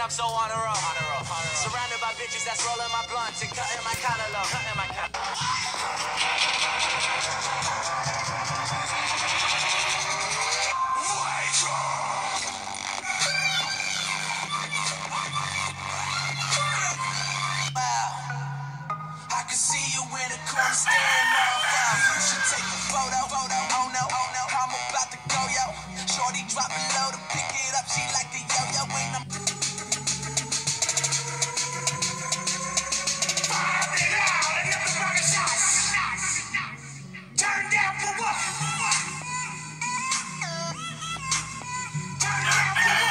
I'm so on a roll. Surrounded by bitches that's rolling my blunts and cutting my collar low. I can see you in the corner staring off out. You should take a photo. Oh no, I'm about to go, yo. Shorty drop it low to pick it up. She like the yo-yo when I'm firing out another round of shots. Turn down for what? Turn down for what?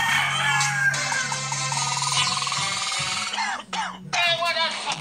Hey, what the fuck?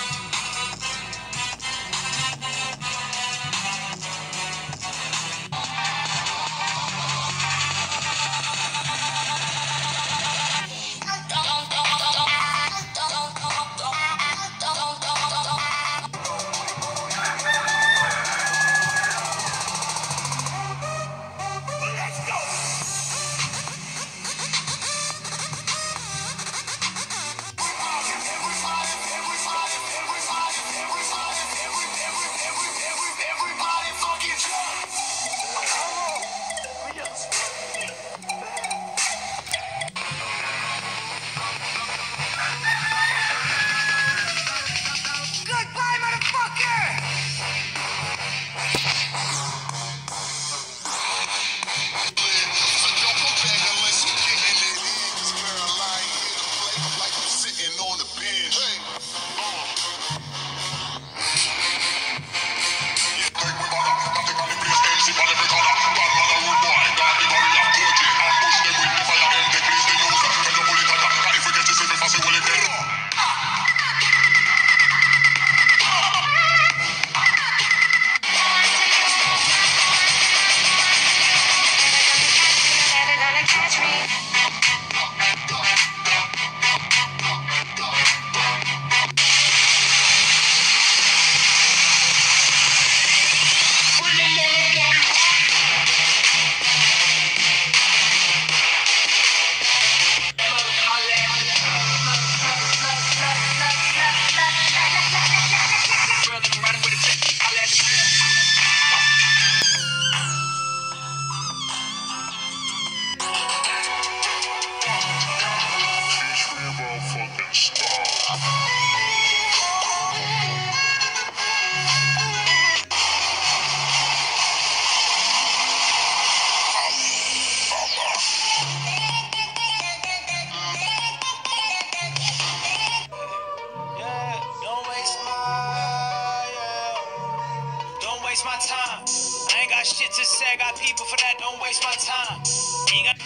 Waste my time. I ain't got shit to say. I got people for that. Don't waste my time. You ain't got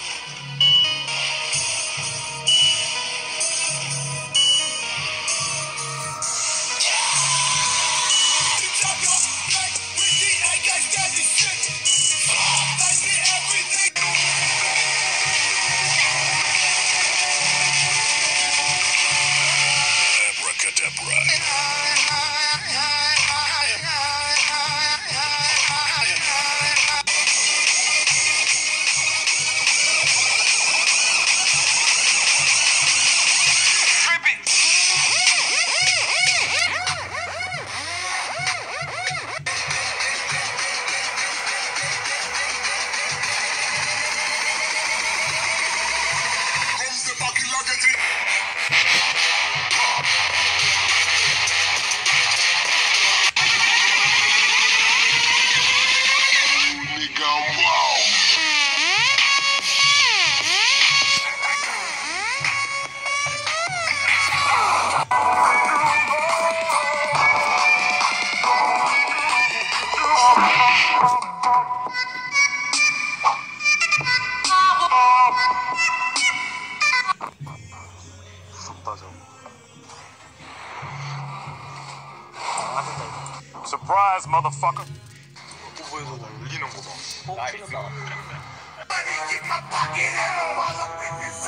Surprise, motherfucker. 후보에서 울리는 거 봐. 나이스.